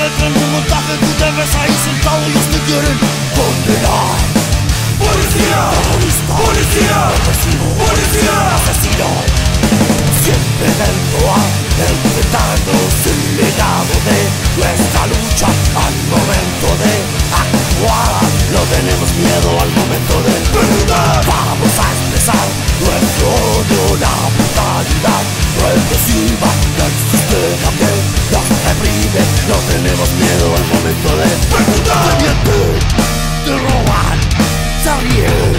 el tren de montaje, tú te ves ahí sentado y ellos te quieren condenar. Policía, terrorista, policía, represivo, policía, asesino. Siempre dentro a enfrentarnos el legado de nuestra lucha. Al momento de actuar, no tenemos miedo al momento de preguntar. Vamos a expresar nuestro odio, la brutalidad represiva del sistema que nos reprime. No tenemos miedo al momento de preguntar. Te mienten, te roban, se ríen,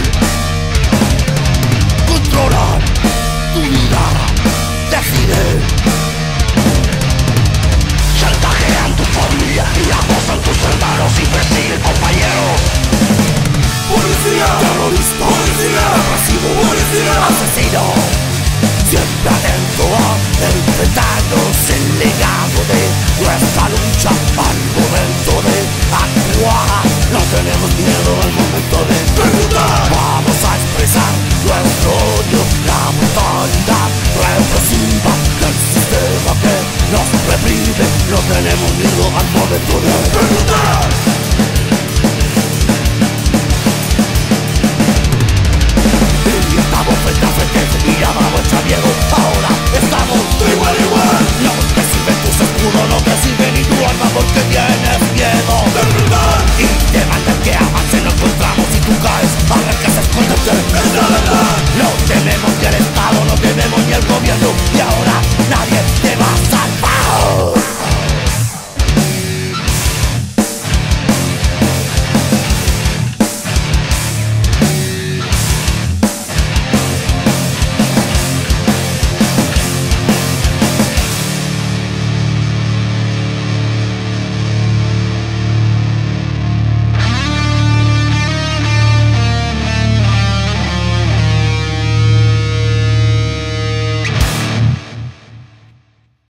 controlan tu vida, deciden. Chantajean tu familia y acosan tus hermanos y persiguen compañeros. Policía, terrorista, policía, represivo, policía, asesino. Siempre atento a enfrentarnos el legado de nuestra lucha. Al momento de actuar, no tenemos miedo al momento de preguntar. Vamos a expresar nuestro odio, la brutalidad represiva del sistema que nos reprime. No tenemos miedo al momento de preguntar. Y estamos frente a frente y llamamos el miedo. Ahora estamos igual a igual. No te sirven tus escudos, no te sirve ni tu arma porque tienes miedo de verdad. Y te mandan que avance, no encontramos y tú caes.